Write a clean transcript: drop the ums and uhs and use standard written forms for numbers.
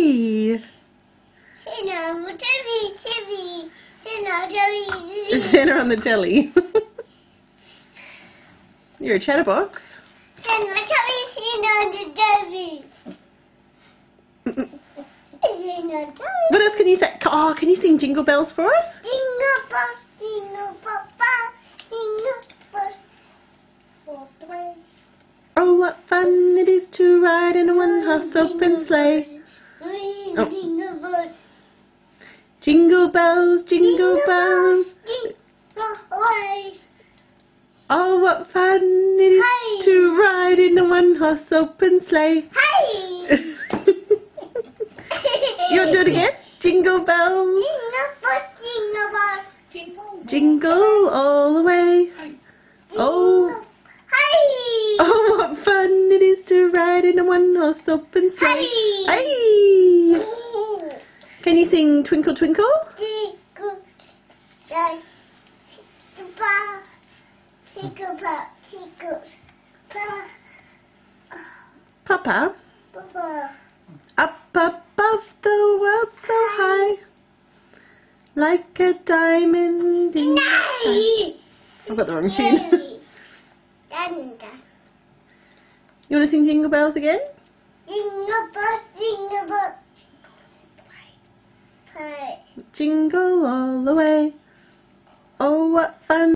Santa on the telly. You're a chatterbox. What else can you say? Oh, can you sing Jingle Bells for us? Jingle bells, jingle bells, jingle bells, all the way. Oh, what fun it is to ride in a one-horse open sleigh. Oh. Jingle bells, jingle bells. Oh, what fun it is to ride in a one-horse open sleigh. Hey! You want to do it again? Jingle bells. Jingle all the way. Oh. Oh, what fun it is to ride in a one-horse open sleigh. Hey! Can you sing Twinkle Twinkle? Papa, up above the world so high, like a diamond in the sky. I've got the wrong tune. You want to sing Jingle Bells again? Jingle bells, jingle bells. Jingle all the way. Oh, what fun.